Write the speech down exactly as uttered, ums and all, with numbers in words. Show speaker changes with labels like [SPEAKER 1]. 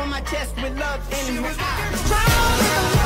[SPEAKER 1] on my chest with love in her eyes.